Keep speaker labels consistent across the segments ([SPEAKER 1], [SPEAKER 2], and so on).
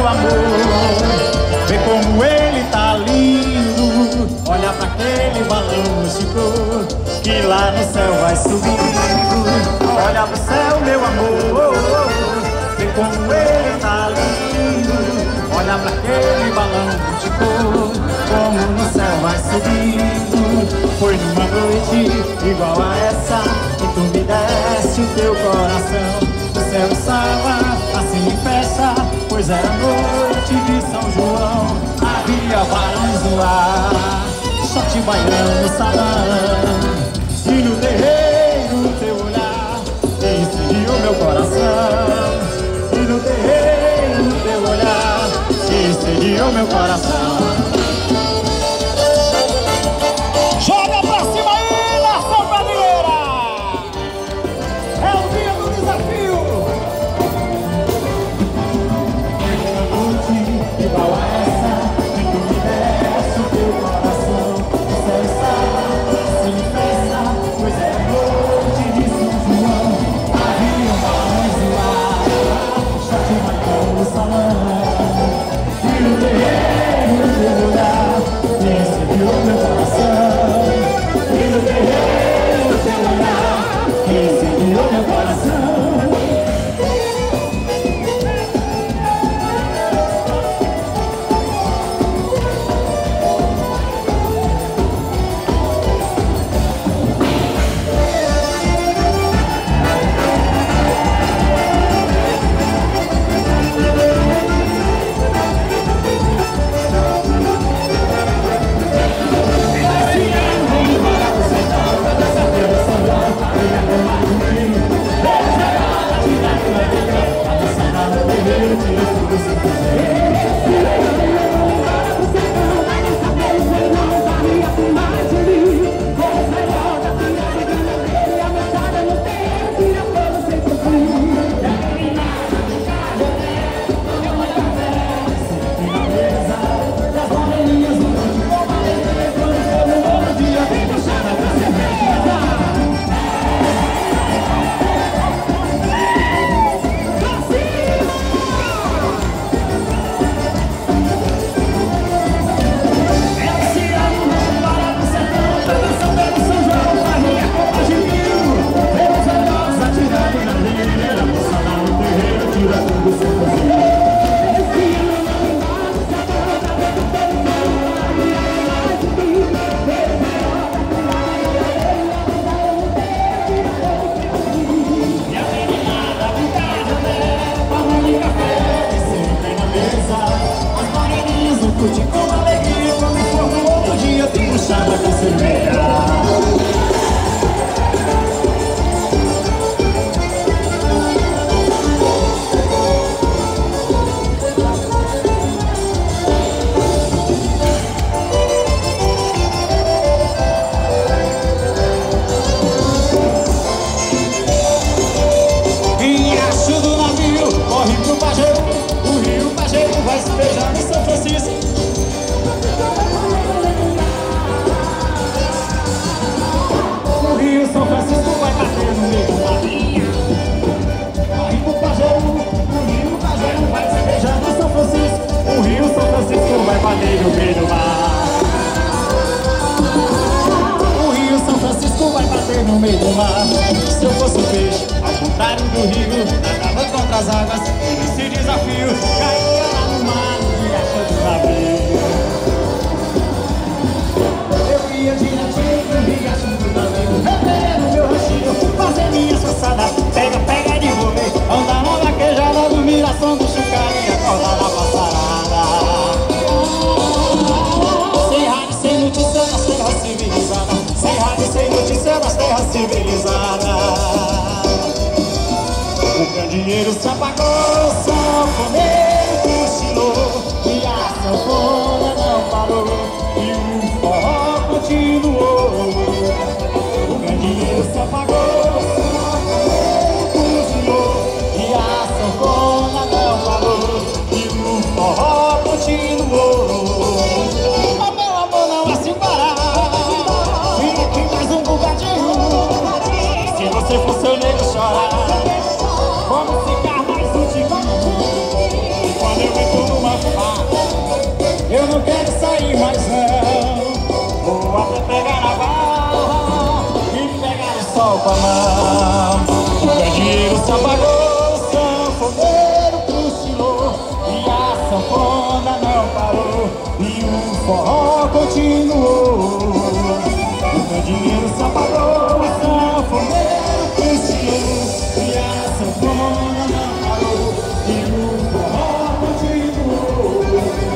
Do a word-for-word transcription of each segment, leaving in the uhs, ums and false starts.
[SPEAKER 1] amor. Vê como ele tá lindo. Olha pra aquele balão esticou, que lá no céu vai subindo. Olha pro céu, meu amor. Vê como ele tá lindo. Olha pra aquele balão esticou, como no céu vai subindo. Foi numa noite igual a essa que tu me deste o teu coração. O céu estava assim em festa, pois era noite de São João. Havia balões no ar, short baiano no salão. E no terreiro teu olhar incendiou meu coração. E no terreiro teu olhar incendiou meu coração.
[SPEAKER 2] Joga pra cima aí, nação brasileira! É o dia do desafio!
[SPEAKER 1] Igual a essa que tu me deste o teu coração. O céu estava assim em festa, pois era noite de São João. Havia balões no ar, short baiano no salão. E no terreiro teu olhar incendiou meu coração. E no terreiro teu olhar incendiou meu coração. Curte com alegria, quando for no outro dia tem um chá com cerveja. Riacho do navio, corre pro Pajeú, o rio Pajeú vai se beijar em São Francisco. O rio São Francisco vai bater no meio do marinho. Corre pro Pajeú, o rio Pajeú vai se beijar em São Francisco. O rio São Francisco vai bater no meio do mar. O rio São Francisco vai bater no meio do mar. Se eu fosse um peixe, ao contrário do rio, nadava contra as águas. Esse desafio caía lá no mar, no riacho do navio. Eu ia direitinho pro riacho do navio, rever no meu ranchinho, fazer minhas passadas. Pega, pega de volver, andar na vaquejada, dormir a som do chocalho e acordar na passarada. Sem rádio, sem notícia nas terras civilizadas. Sem rádio, sem notícia nas terras civilizadas. O candeeiro se apagou, o sanfoneiro cochilou e a sanfona não parou e o forró continuou. O candeeiro se apagou, o sanfoneiro cochilou e a sanfona não parou e o forró continuou. Oh, meu amor, não vai se parar, fica aqui mais um bocadinho. Se você for seu nego chorar, vamos ficar mais um tiquinho. Quando eu entro numa forró continuou. O meu dinheiro se apagou, o sanfoneiro cristiou, e a sanfona não parou, e o forró continuou.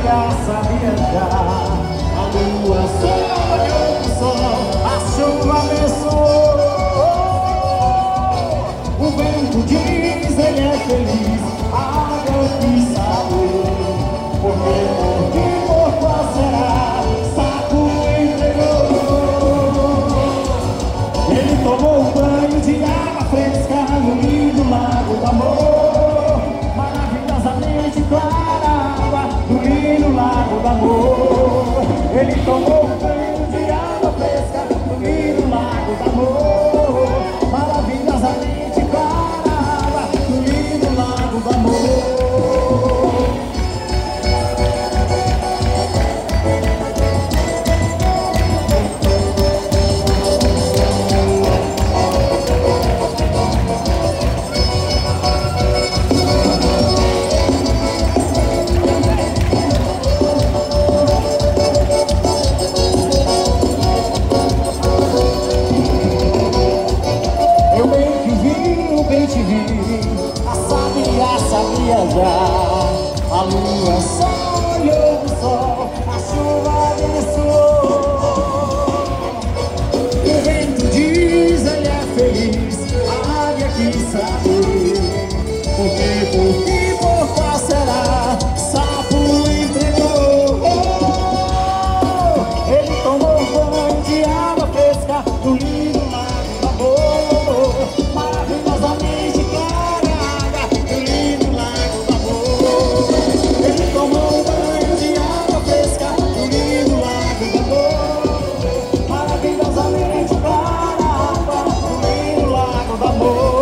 [SPEAKER 1] sabia, sabia já. A lua sonhou com o sol, a chuva abençoou. O vento diz, ele é feliz, a água quis saber. Porque, porque, por qual será? Saco entregou. Ele tomou um banho de água fresca no lindo lago do amor. Maravilhosamente clara água do lindo lago do amor. Ele tomou um banho de água fresca no lindo lago do amor. Maravilhosamente clara água do lindo lago do amor. Sabia já, a lua sonhou o sol, a chuva abençoou. O vento diz, ele é feliz, a águia quis saber. Por que, por que, por qual será? Sapo entregou. Ele tomou um banho de água fresca do lindo lago do amor. Maravilhosamente clara água do lindo lago do amor. Ele tomou um banho de água fresca do lindo lago do amor. Maravilhosamente clara água do lindo lago do amor.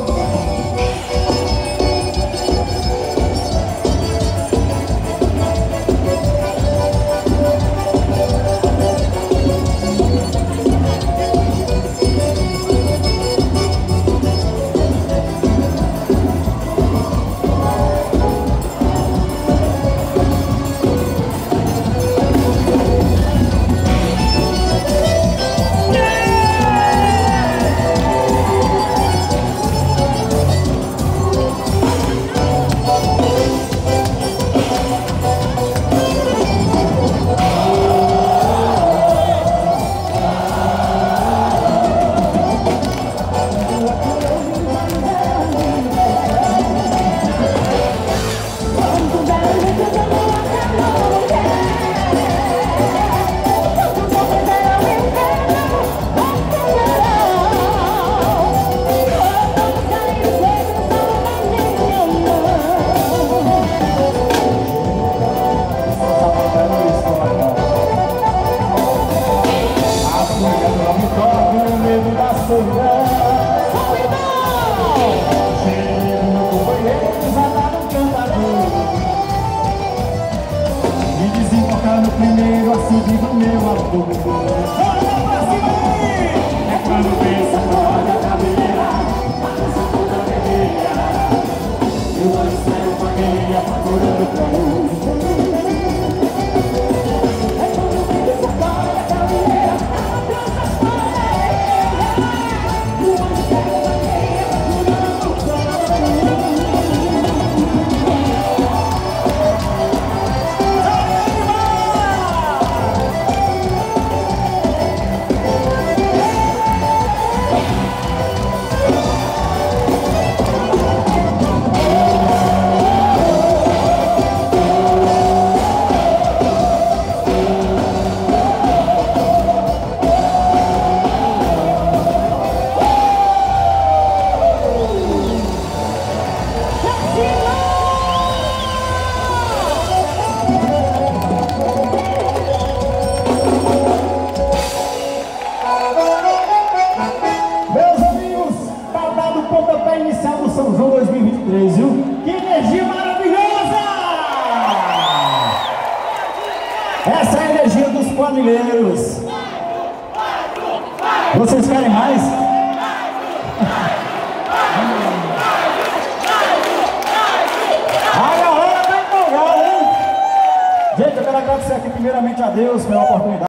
[SPEAKER 1] No primeiro açude do meu amor. Olha pra cima aí! É quando pensa, olha a cabeça, passa toda vermelha. Eu olho o céu com a areia procurando pra luz. É quando pensa, olha a cabeça, passa toda vermelha. Eu olho o céu com a areia procurando pra luz. Inicial do São João dois mil e vinte e três, viu? Que energia maravilhosa! Essa é a energia dos quadrilheiros. Vocês querem mais? A galera tá empolgada, hein? Gente, eu quero agradecer aqui primeiramente a Deus pela oportunidade.